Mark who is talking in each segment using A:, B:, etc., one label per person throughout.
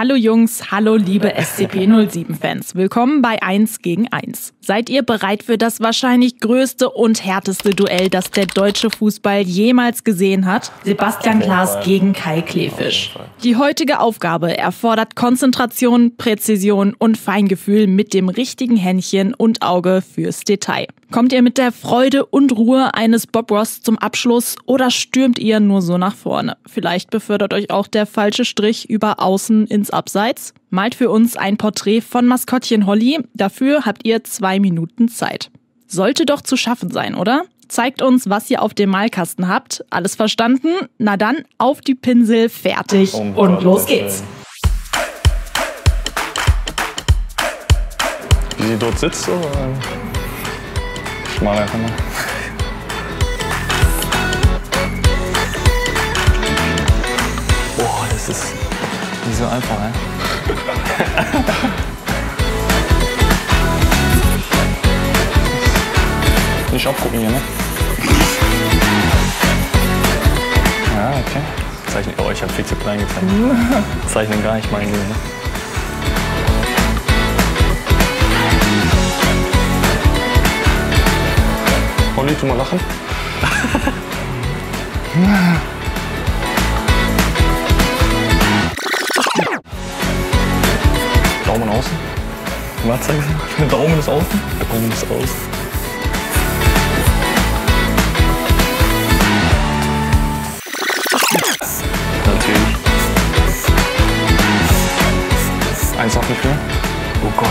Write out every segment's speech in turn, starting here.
A: Hallo Jungs, hallo liebe SCP-07-Fans. Willkommen bei 1 gegen 1. Seid ihr bereit für das wahrscheinlich größte und härteste Duell, das der deutsche Fußball jemals gesehen hat? Sebastian Klaas gegen Kai Kleefisch. Die heutige Aufgabe erfordert Konzentration, Präzision und Feingefühl mit dem richtigen Händchen und Auge fürs Detail. Kommt ihr mit der Freude und Ruhe eines Bob Ross zum Abschluss oder stürmt ihr nur so nach vorne? Vielleicht befördert euch auch der falsche Strich über außen ins Abseits? Malt für uns ein Porträt von Maskottchen Holly. Dafür habt ihr 2 Minuten Zeit. Sollte doch zu schaffen sein, oder? Zeigt uns, was ihr auf dem Malkasten habt. Alles verstanden? Na dann, auf die Pinsel, fertig und los geht's.
B: Wie sie dort sitzt, so, ich mal einfach mal. Boah, das ist nicht so einfach, ne? Nicht abgucken hier, ne? Ja, okay. Zeichnen. Oh, ich hab viel zu klein gezeichnet. Zeichnen gar nicht mein Ding, ne? Holly, tu mal lachen. Daumen außen. Was sagst du? Daumen ist außen? Daumen ist außen. Natürlich. 1 auf mich für. Oh Gott.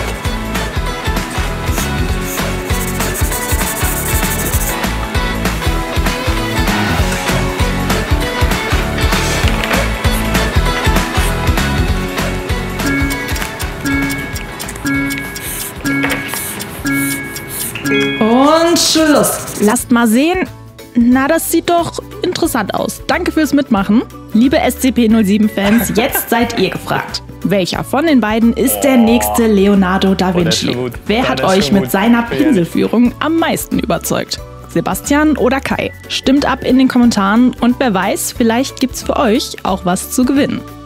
A: Und Schluss. Lasst mal sehen. Na, das sieht doch interessant aus. Danke fürs Mitmachen. Liebe SCP-07-Fans, jetzt seid ihr gefragt. Welcher von den beiden ist der nächste Leonardo da Vinci? Wer hat euch mit seiner Pinselführung am meisten überzeugt? Sebastian oder Kai? Stimmt ab in den Kommentaren und wer weiß, vielleicht gibt's für euch auch was zu gewinnen.